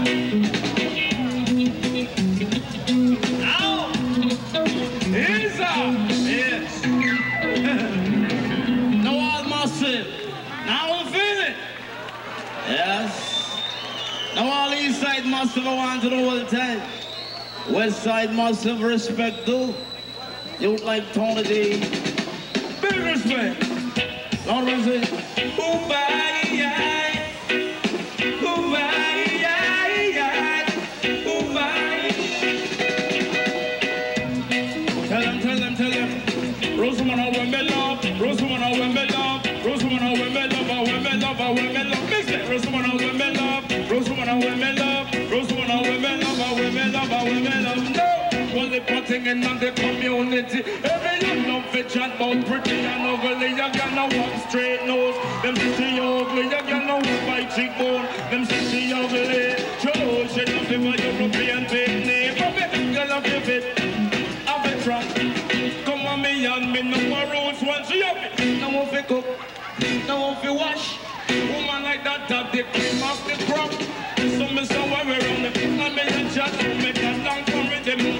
Yes. No all massive. Now we feel it. Yes. Now all east side massive I want to the whole time. West side massive respect too. You like Tony D. Big respect. Don't resist. Putting in on the community. Every young love fit chat about pretty and ugly. You got no one straight nose. Them say ugly. You got no one white cheekbone. Them say ugly. Joe, she love him a European picnic. But me, girl, love you fit. Have a track. Come on me and me no more rules once you have it. No one fi cook. No one fi wash. Woman like that have the cream off the crop. So me say why we run it. And me a chat. Make a long come with them.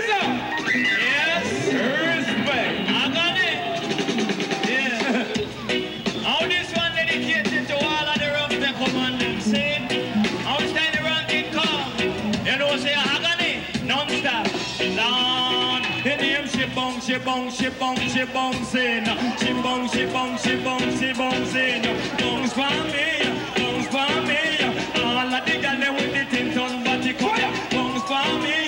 Yes, respect. I got it. Yeah. How this one dedicated to all of the rough that come on them say. How it's time to run it come. You know say I got it. Non-stop. Down. The name she bong, she bong, she bong, she bong sin. She bong, she bong, she bong, she bong sin. Bongs for me, bongs for me. All of the girls with the tint on body color. Bongs for me.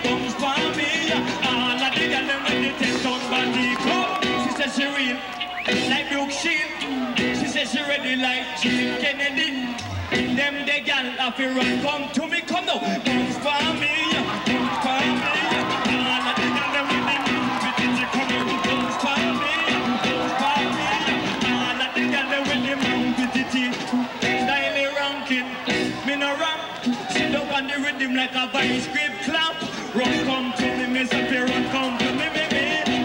She said she real, like Brooke Shield. She said she ready like Chief Kennedy. Them the gal have to run, come to me, come now. Bounce for me, bounce for me. All of the gal them with the mountain, come on, bounce for me, bounce for me. All of the gal them with the mountain, style ranking, me no rap. Sit up on the rhythm like a vice grip clap. Run, come to me, Miss Appear, run, come to me, baby.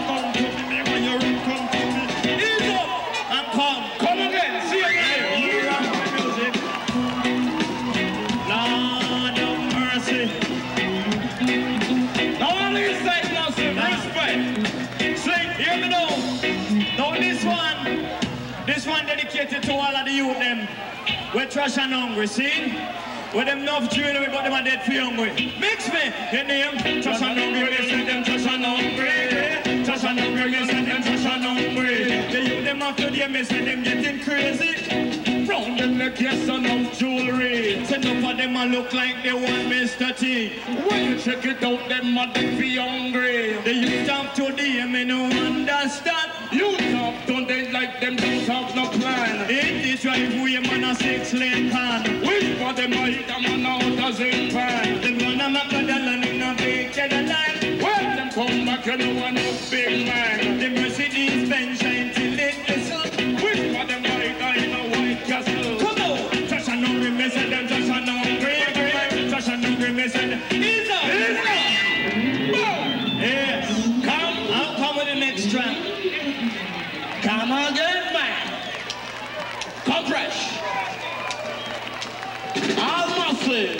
This one dedicated to all of the youth them. We're trash and hungry, see? With them enough jewelry, but them are dead for hungry. Mix me, your name, trash and hungry, they say them trash and hungry. Trash and hungry, they say them trash and hungry. The youth them after them, they say them getting crazy. Round them neck, yes, enough jewelry. Say enough of them a look like they want Mr. T. When you check it out, them are dead for hungry. The youth talk to them, me no understand. You talk to them like them don't have no plan. In this driveway, man, a 6-lane can. Which for them I hit a man out as in pan. Them gonna make a dollar in a big Cadillac. When them come back, you know one of big man. The Mercedes Benz shine till it glisten. Which for them I hit in a White Castle. Come on, trash and hungry, me say them trash and hungry. Trash and hungry, me say them. Ease up, ease up. Yes, come, I'll come with the next track. Come again, man. Come fresh. All massive.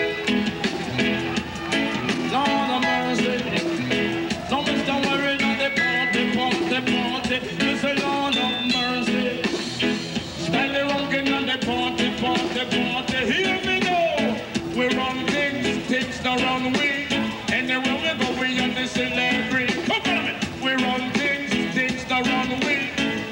Lord of mercy. Don't be so worried on the party. You say Lord of mercy. Spend the rocking on the party. Hear me now. We run things the wrong way. Anywhere we go, we on the celebrity. Come on, man. We run things the wrong way.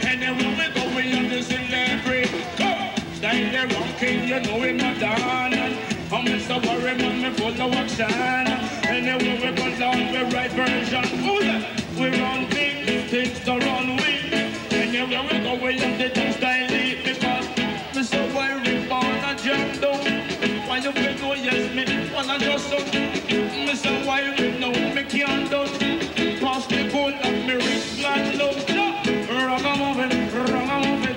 Style the rocking, you know him not done. I'm Mr. Worry, man, me full of action. Anyway, we go down the right version. Oh, yeah. We run things the wrong way. Anyway, we go, we have the two style lead. Because Mr. Worry, born a jump down. Why you feel no yes, me wanna just do. Mr. Worry, no, me can't do. Pass the goal of me wrist, like love. Ragamuffin, ragamuffin.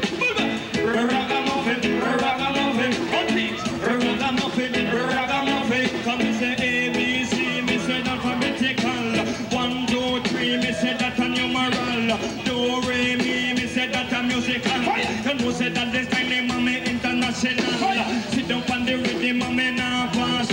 Ragamuffin, come say ABC, me say that alphabetical. 1, 2, 3, me say that a numeral. Do, re, me say that a musical. You know say that this time name me international. Sit down on the rhythm, me now pass.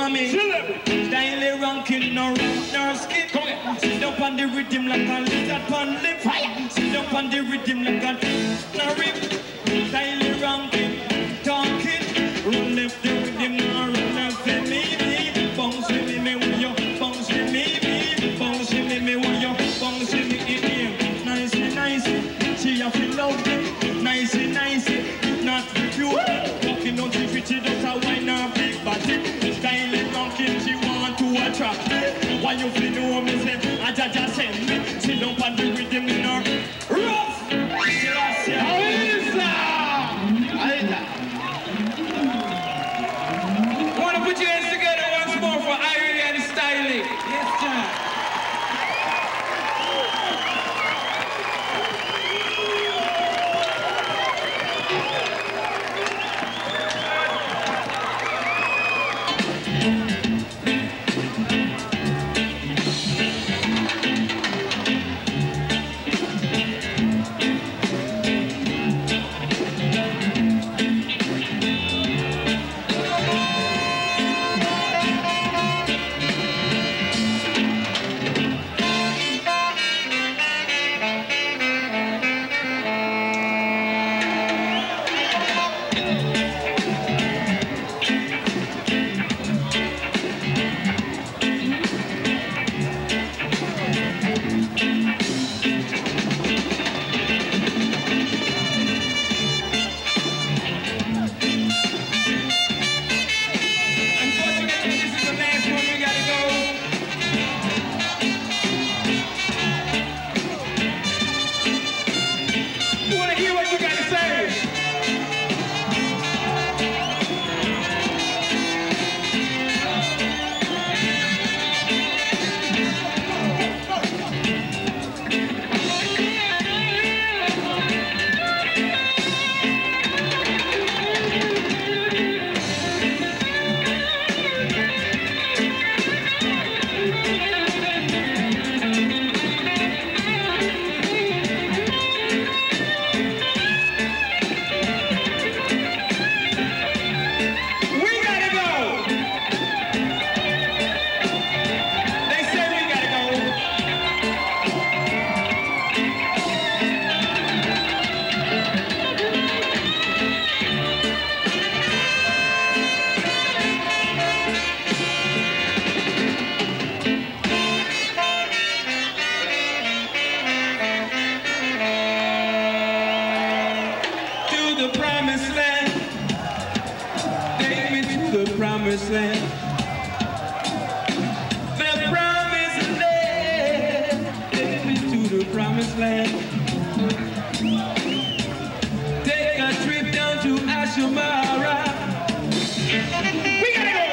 me. Style ranking, no rock, no skit. Sit up on the rhythm like a lizard pan lip. Sit up on the rhythm like a no rip. Style ranking, talking. Run left the rhythm, no run left the me. Bounce with me when you bounce with me. Bounce with me when you bounce with me. Nicey, nicey, she a feel lovely. Nicey, nicey, not you. Walking on the street, she does a wine her big body. Style ranking, she want to attract me. Why you feel no me say, I just send me. Sit down on the rhythm in her rough. Wanna put your hands together once more for Irie and Styling. Yes, John. promised land. The promised land. Take me to the promised land. Take a trip down to Ashimara. We gotta go!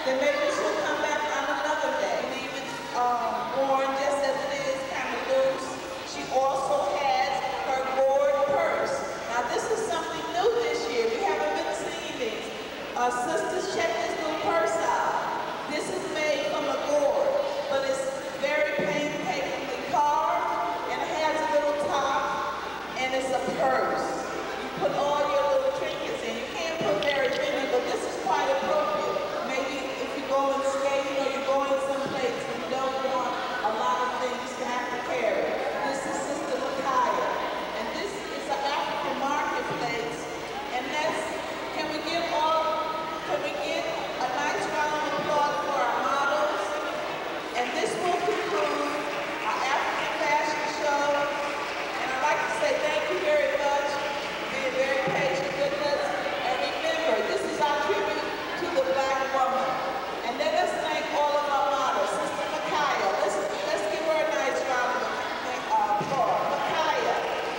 then maybe she'll come back on another day. Leave it worn just as it is, kind of loose. She also has her gourd purse. Now this is something new this year. We haven't been seeing these. Sisters, check this little purse out. This is made from a gourd, but it's very painstakingly carved, and it has a little top, and it's a purse. You put all your little trinkets in. You can't put very many, but this is quite appropriate. Maybe if you're going skating or you're going someplace and you don't want a lot of things to have to carry. This is Sister Makaya, and this is an African marketplace, and can we get a nice round of applause for our models? And this will conclude our African fashion show. And I'd like to say thank you very much for being very patient with us. And remember, this is our tribute to the Black woman. And let us thank all of our models. Sister Makaya, let's give her a nice round of applause. Makaya,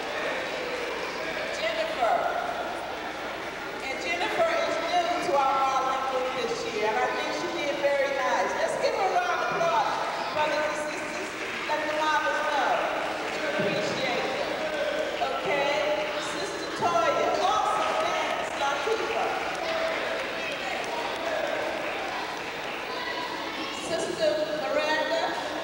Jennifer. And Jennifer is new to our modeling group this year, and I think she did very nice. Let's give her a round of applause, brothers and sisters. Let the models know that you appreciate them. Okay? Sister Toya, awesome dance, Latifa. Sister Miranda.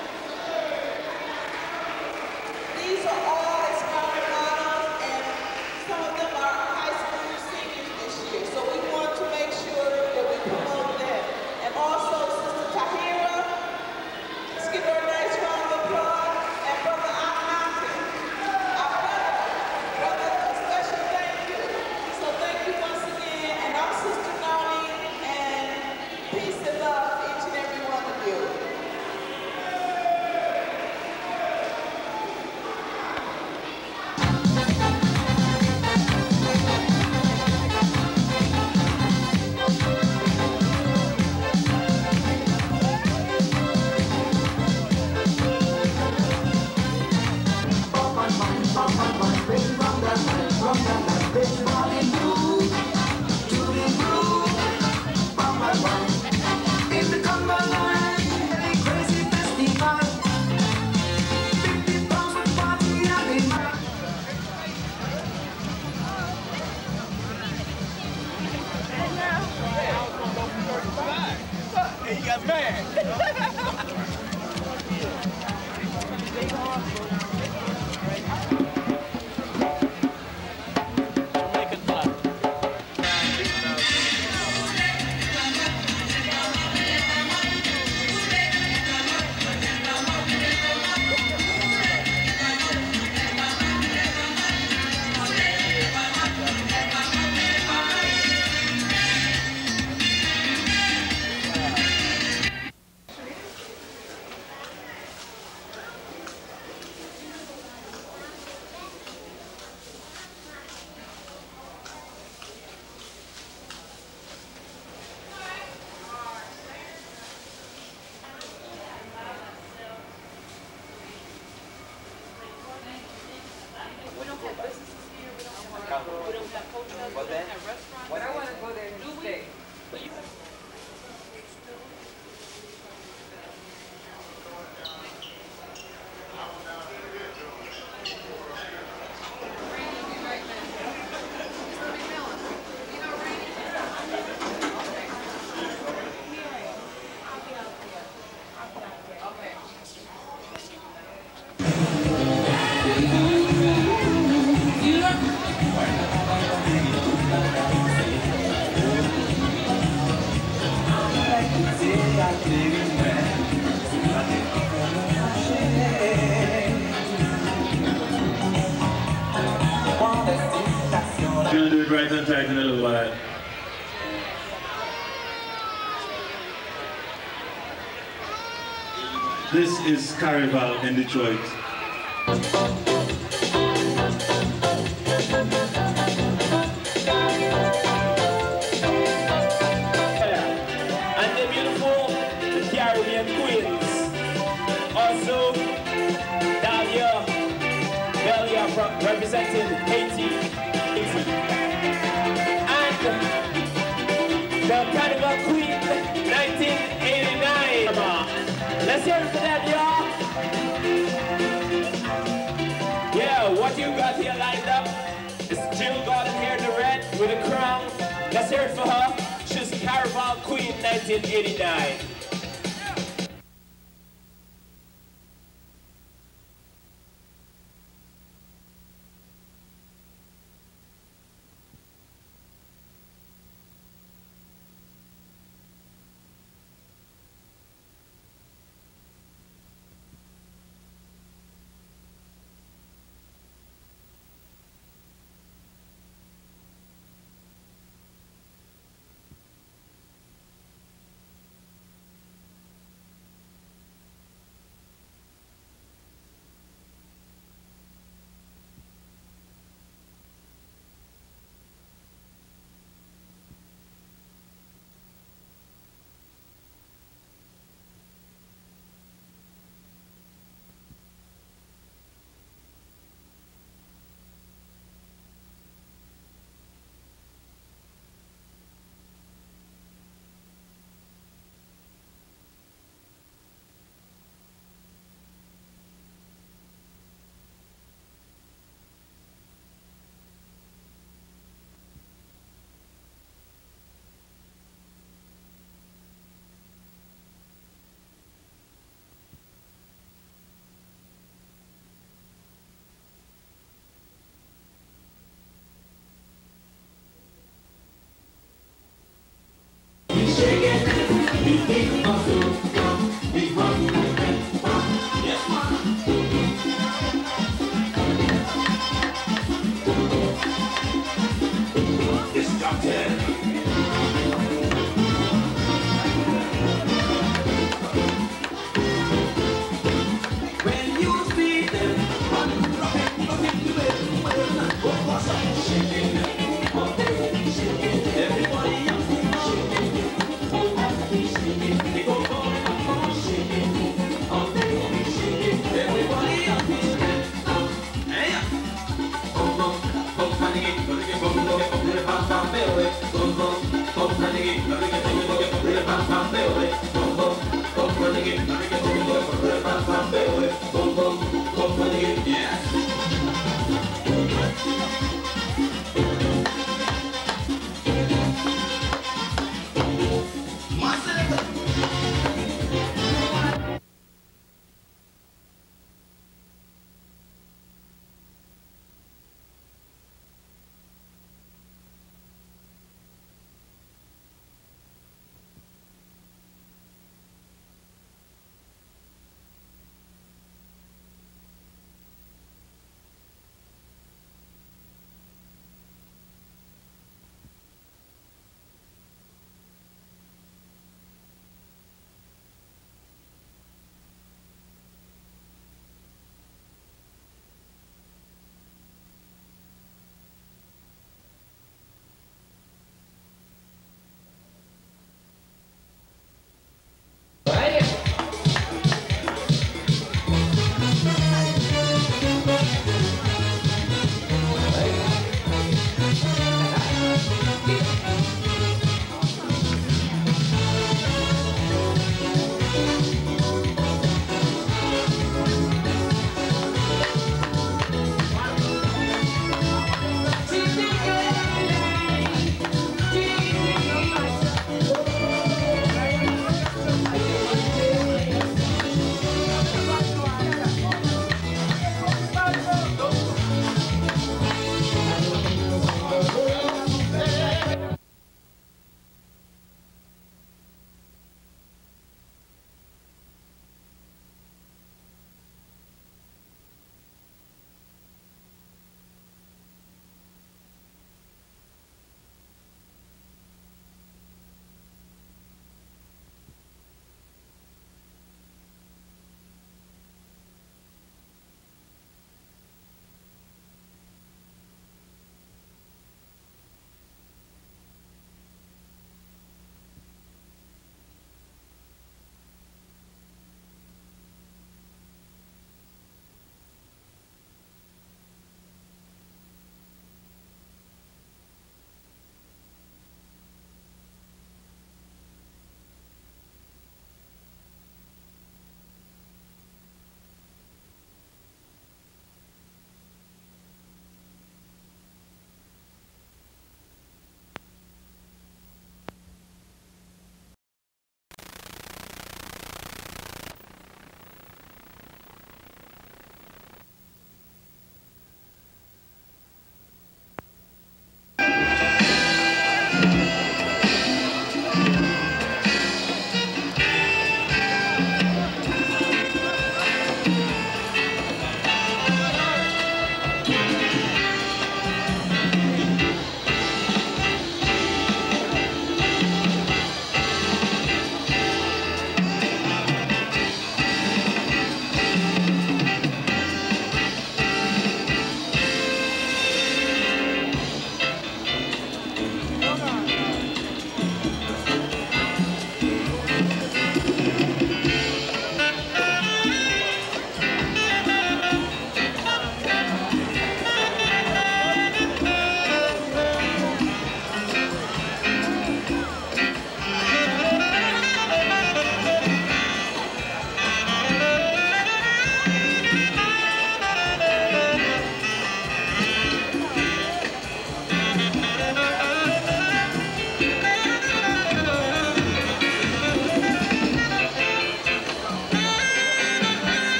These are all aspiring models, and some of them are high school seniors this year. So we want to make sure that we promote them. And also Sister Tahira, let's give her a nice round of applause. And Brother Ahmad, brother, a special thank you. So thank you once again. And I'm Sister Noni, and peace and love to each and every one of you. He got mad. Jamaican flag. But I want to go there and stay. Gonna do it right on tight in a little while. This is Carnival in Detroit. And the beautiful Caribbean Queens. Also, Dahlia representing Haiti. And the Carnival Queen, 1989. Let's hear it for that, y'all. Yeah, what you got here lined up is Jill Gordon here in the red with a crown. Let's hear it for her. She's Carnival Queen 1989.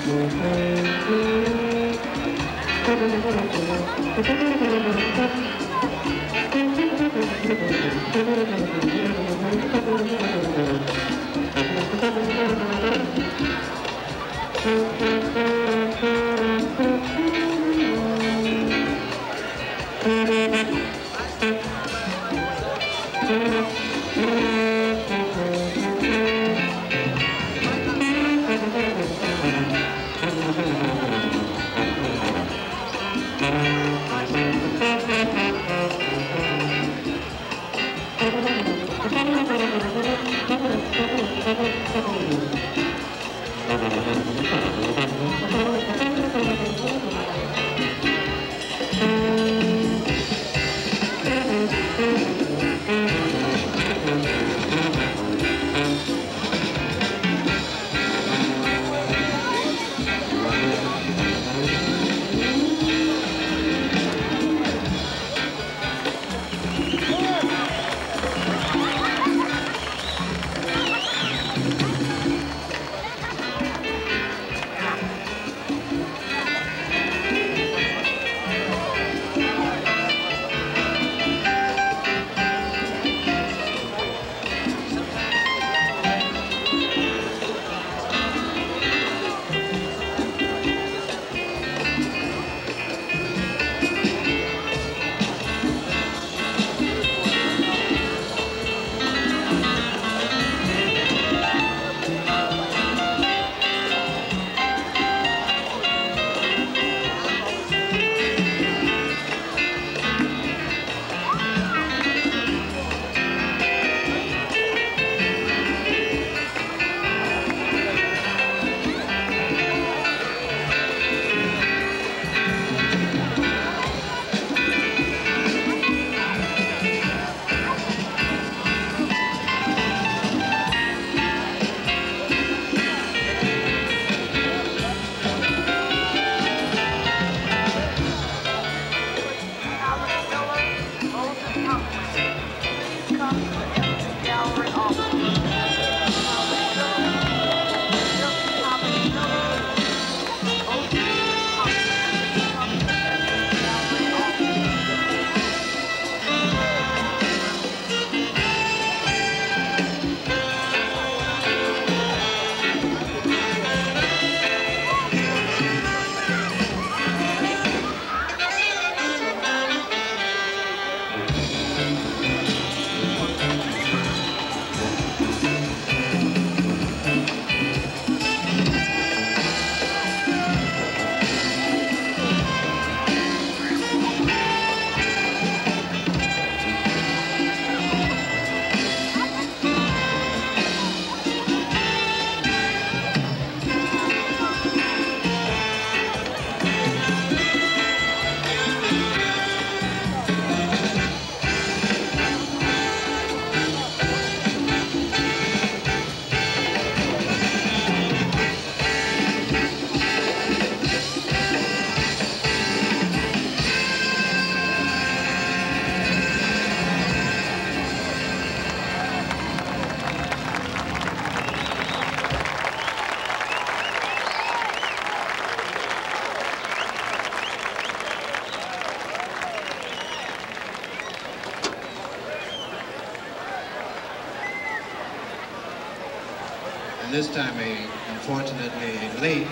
and this time unfortunately a late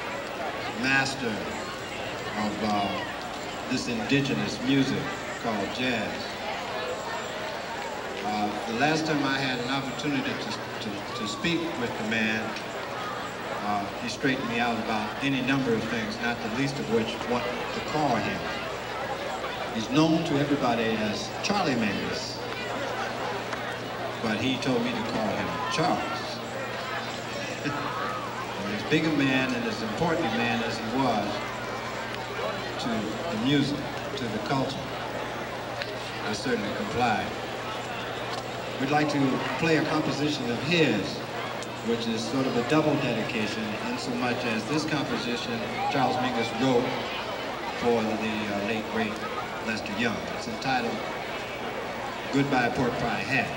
master of this indigenous music called jazz. The last time I had an opportunity to speak with the man, he straightened me out about any number of things, not the least of which what to call him. He's known to everybody as Charlie Mingus, but he told me to call him Charles. And as big a man and as important a man as he was to the music, to the culture, I certainly complied. We'd like to play a composition of his, which is sort of a double dedication, in so much as this composition Charles Mingus wrote for the late, great Lester Young. It's entitled Goodbye Pork Pie Hat.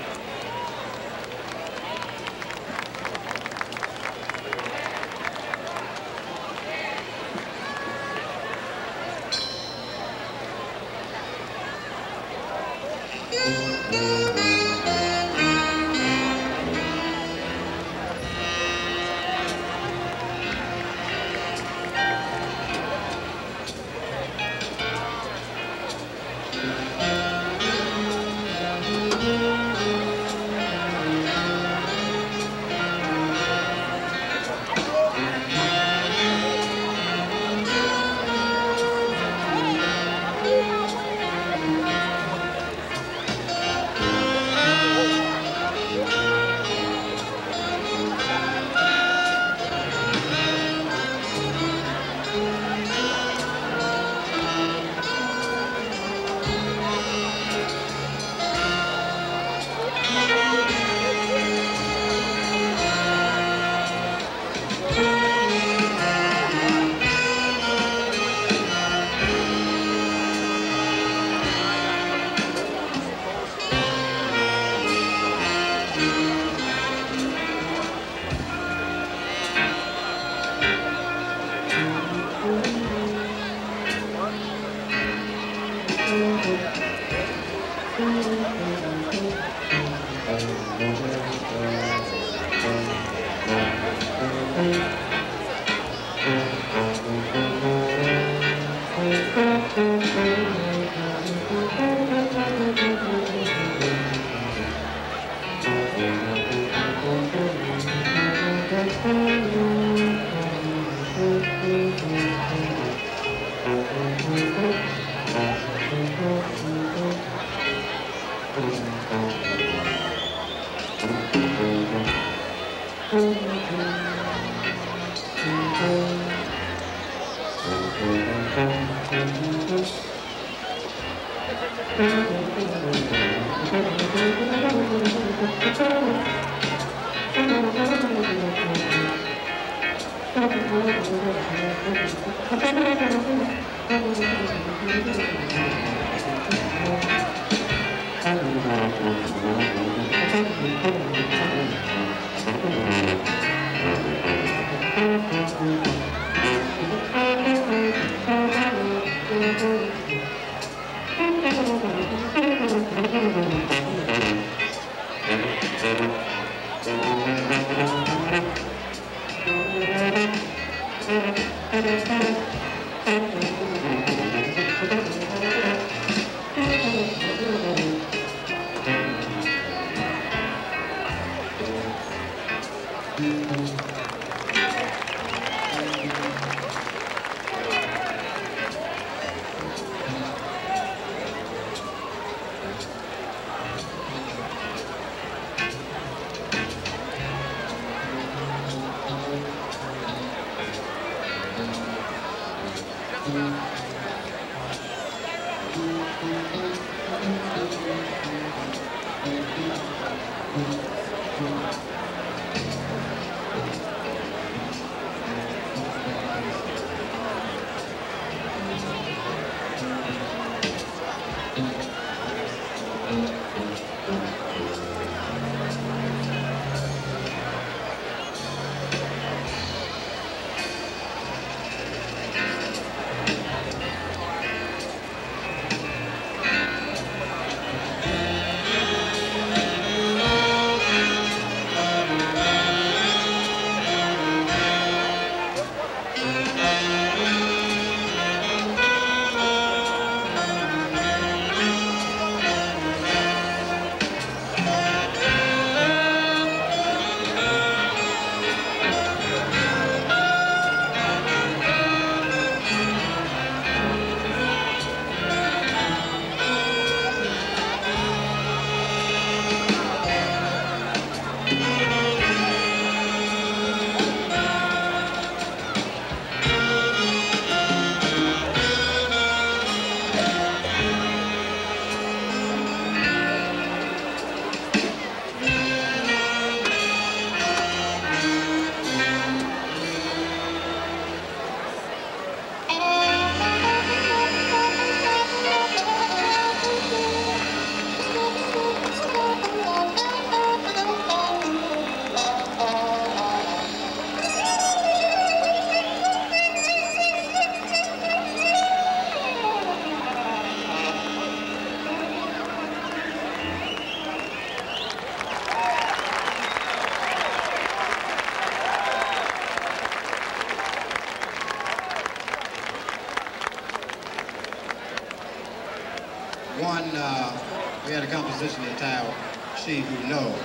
We had a composition entitled She Who Knows.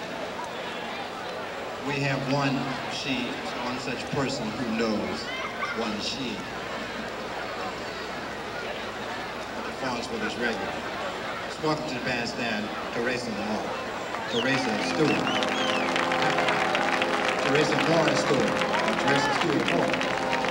We have one she, one such person who knows, one she. Performs with us regularly. Welcome to the bandstand, Teresa Moore. Teresa Stewart. Teresa Moore Stewart. Teresa Stewart Moore.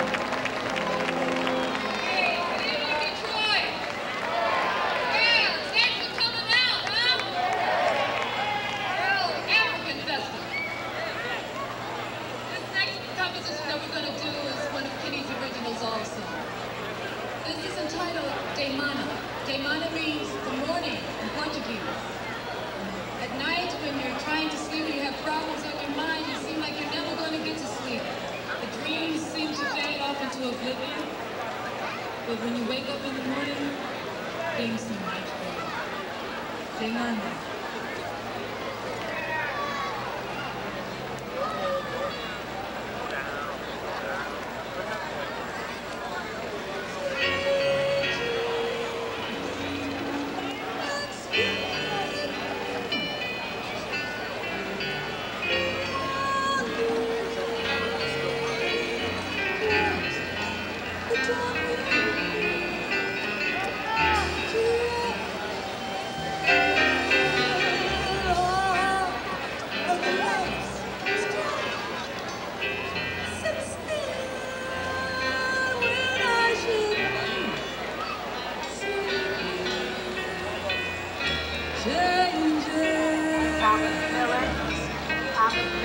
But when you wake up in the morning, things seem much better. Sing on that.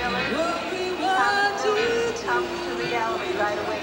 Come to the gallery right away.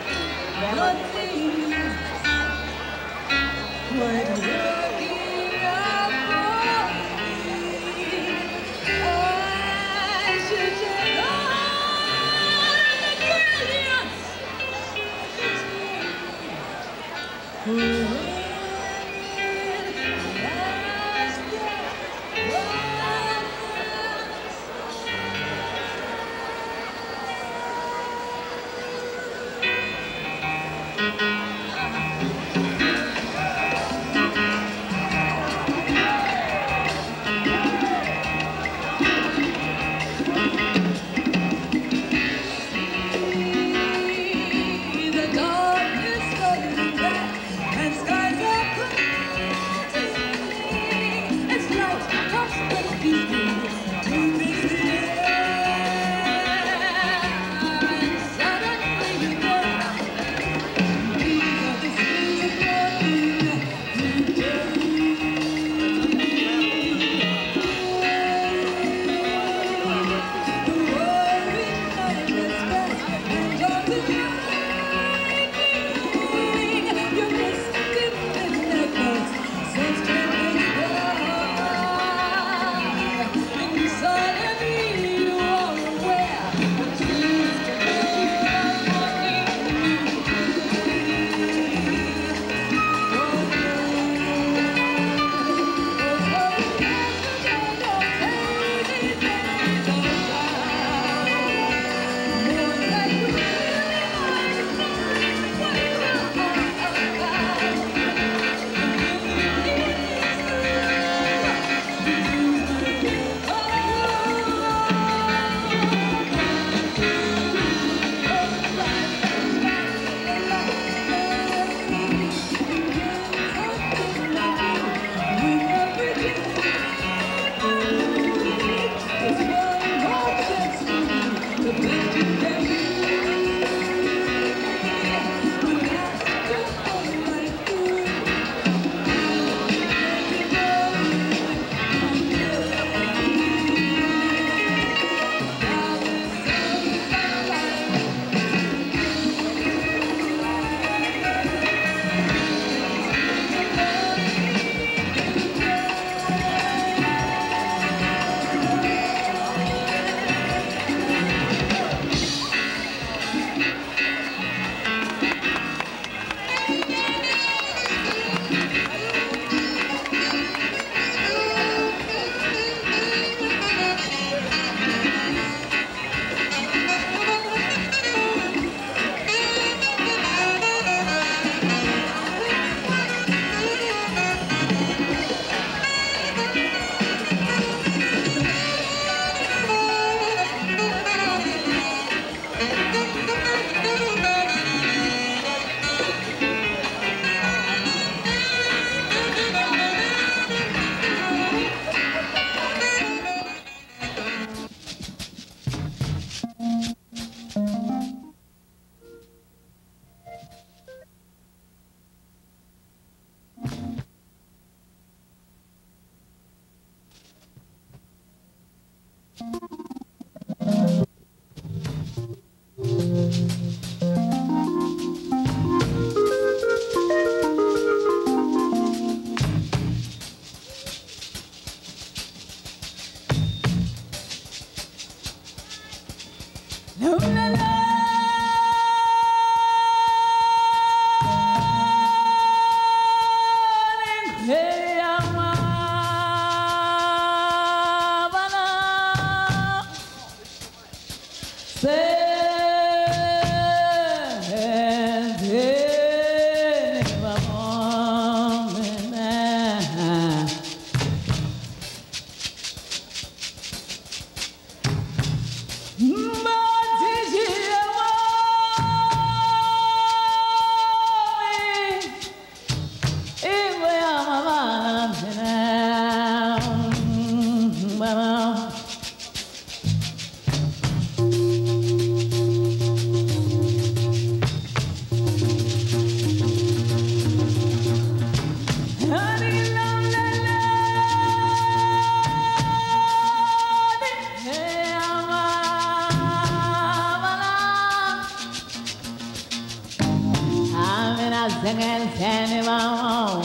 singing Carnival.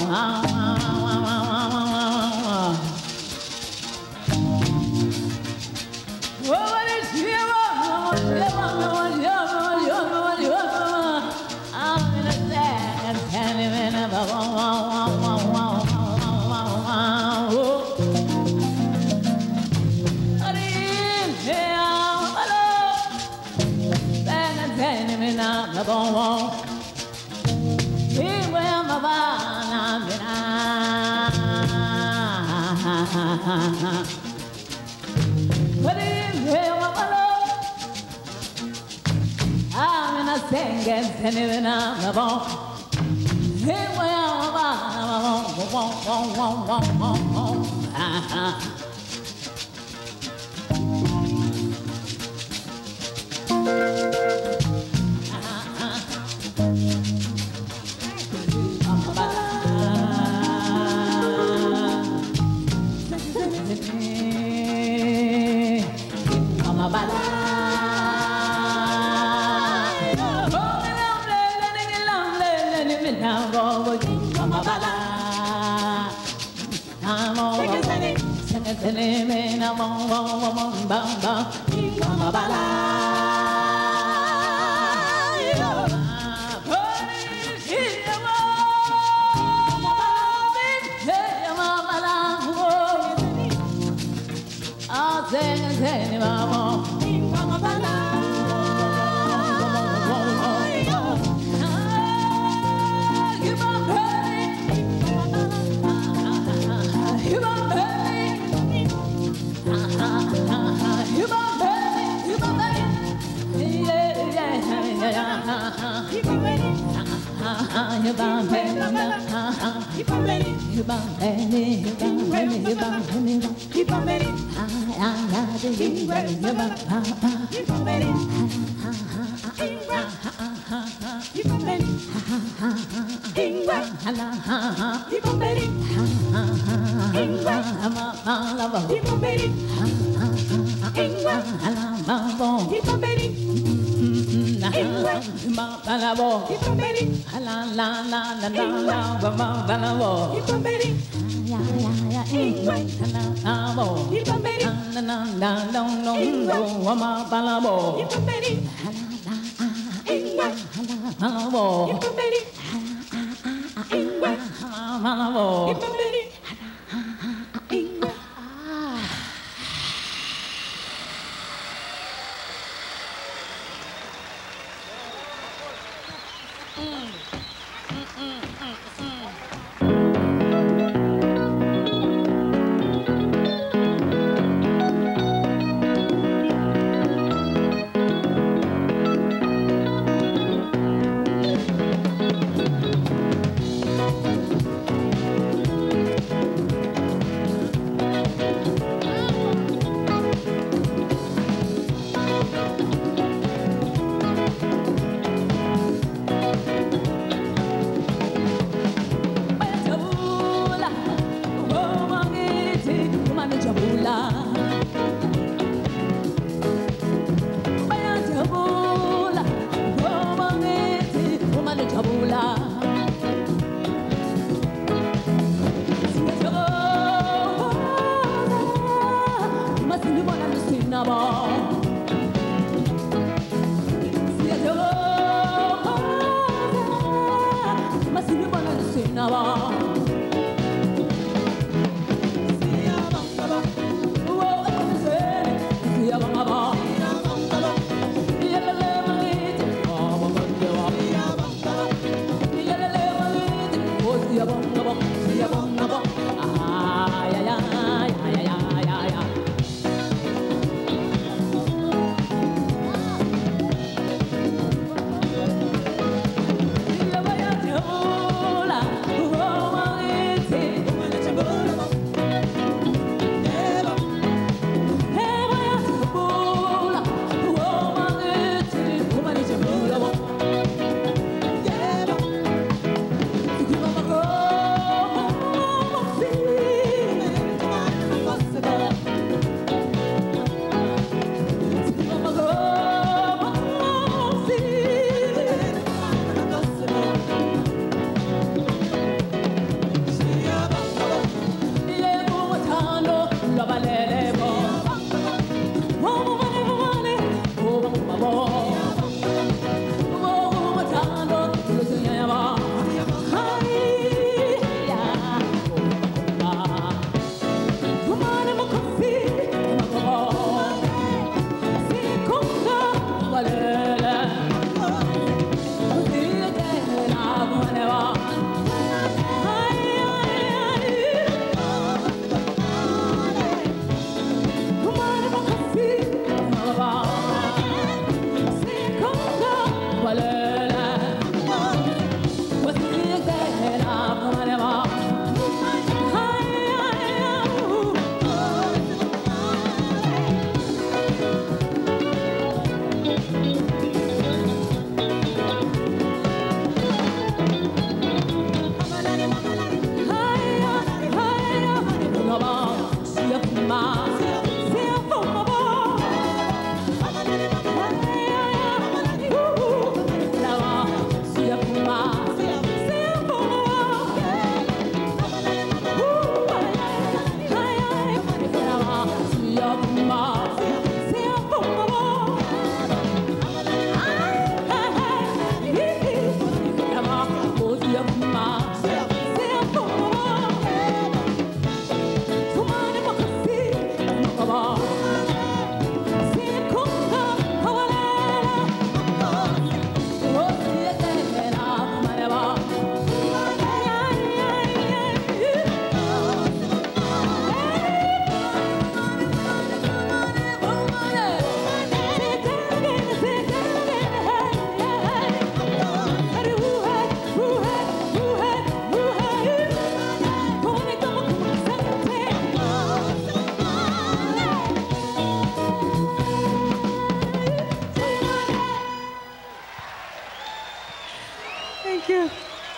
you.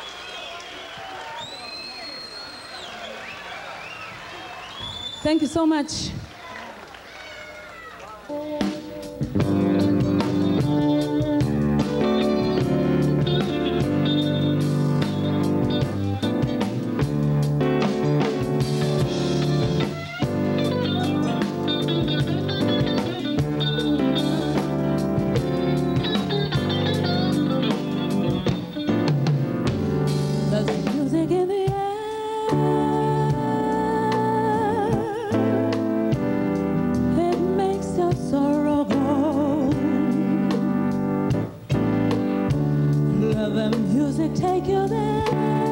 Thank you so much. Take you there,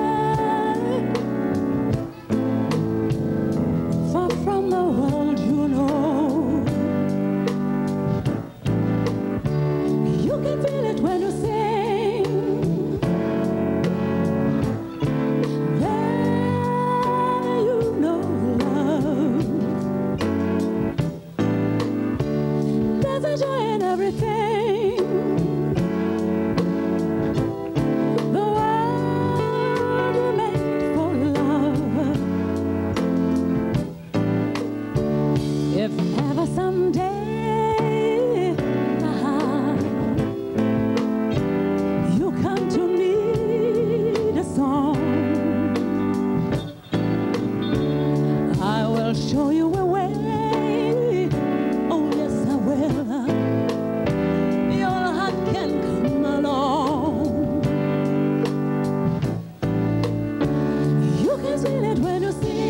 far from the world you know. You can feel it when you sing. There you know love. There's a joy in everything. Someday you come to need a song, I will show you a way. Oh yes, I will. Your heart can come along. You can feel it when you sing.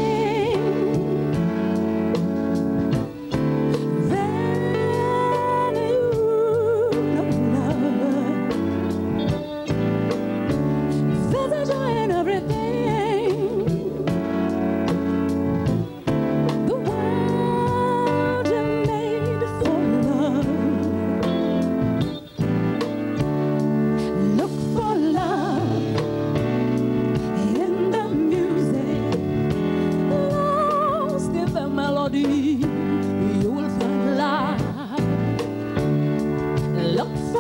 You will find love. Look for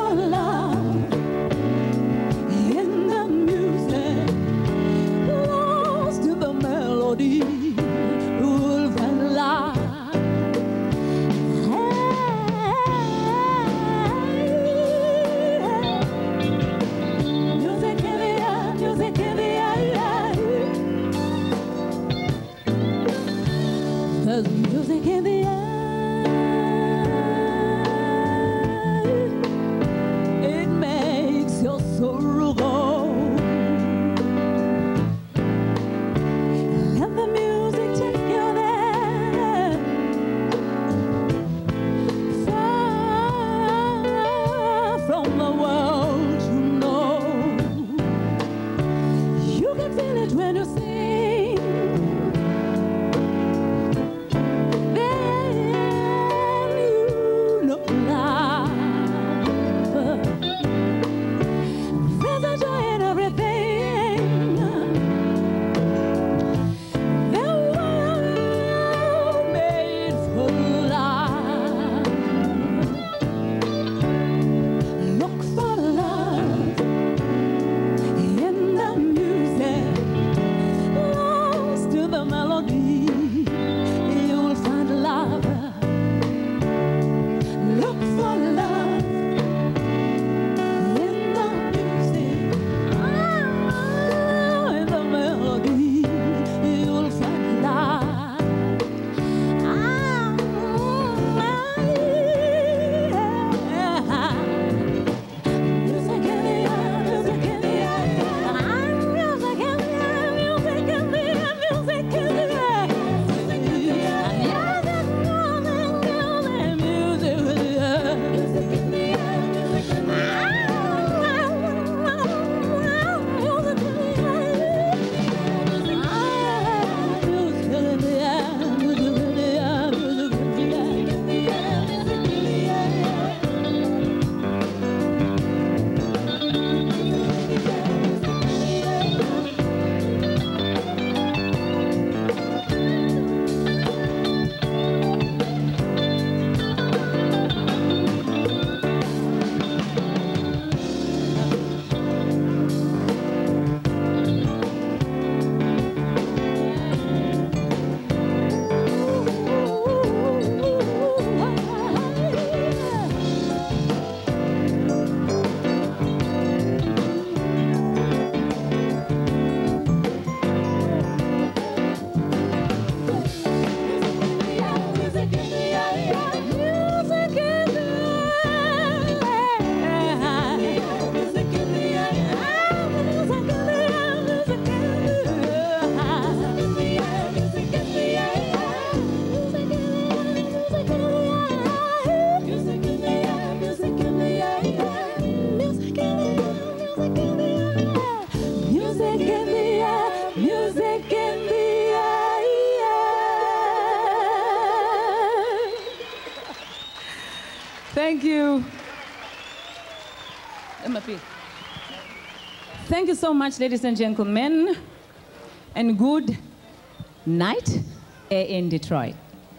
Thank you so much, ladies and gentlemen, and good night in Detroit.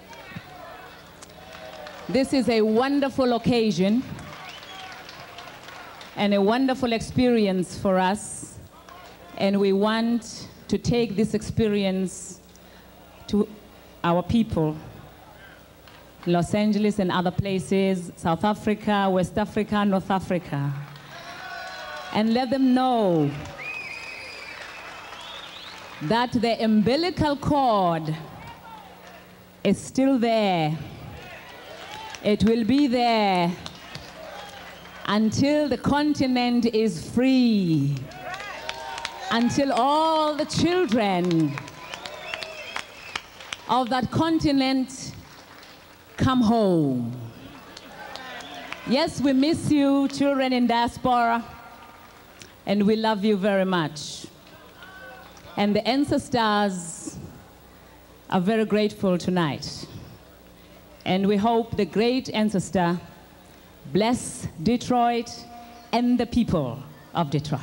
This is a wonderful occasion and a wonderful experience for us, and we want to take this experience to our people, Los Angeles and other places, South Africa, West Africa, North Africa, and let them know that the umbilical cord is still there. It will be there until the continent is free, until all the children of that continent come home. Yes, we miss you, children in diaspora, and we love you very much. And the ancestors are very grateful tonight. And we hope the great ancestor bless Detroit and the people of Detroit.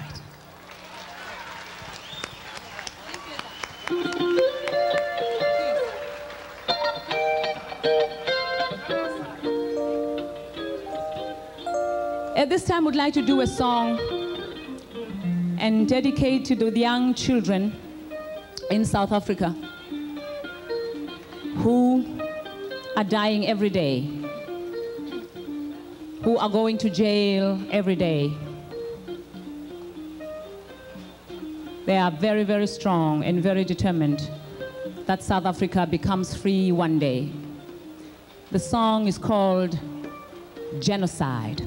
At this time, we'd like to do a song and dedicate to the young children in South Africa who are dying every day, who are going to jail every day. They are very, very strong and very determined that South Africa becomes free one day. The song is called Genocide.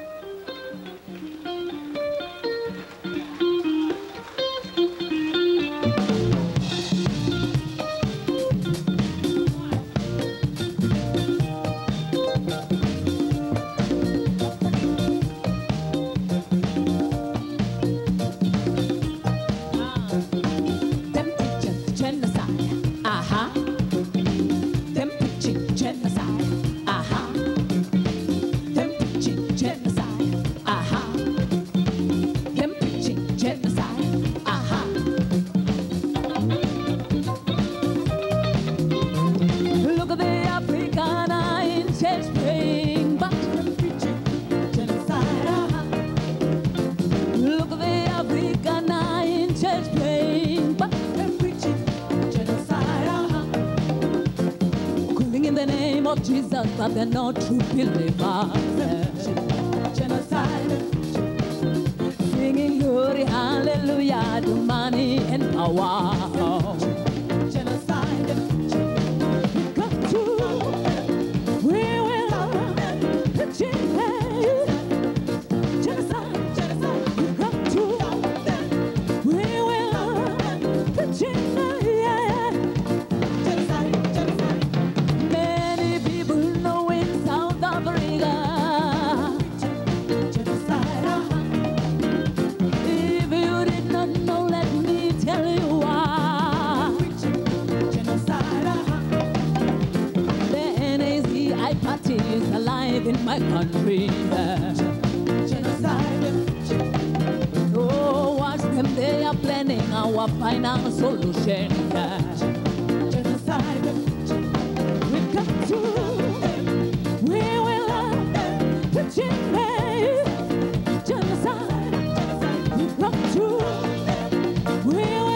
But they're not true believers. Genocide. Singing glory, hallelujah, to money and power. Genocide. We got to, we will, genocide. Genocide. We got to, we will, genocide. In my country, genocide. Oh, watch them, they are planning our final solution. Genocide. We got to, we will, genocide. We got to, we will.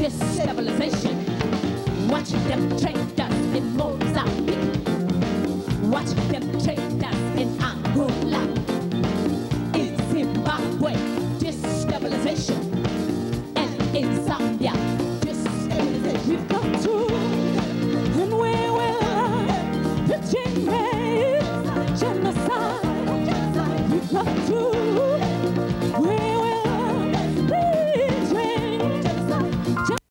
destabilization. Watching them train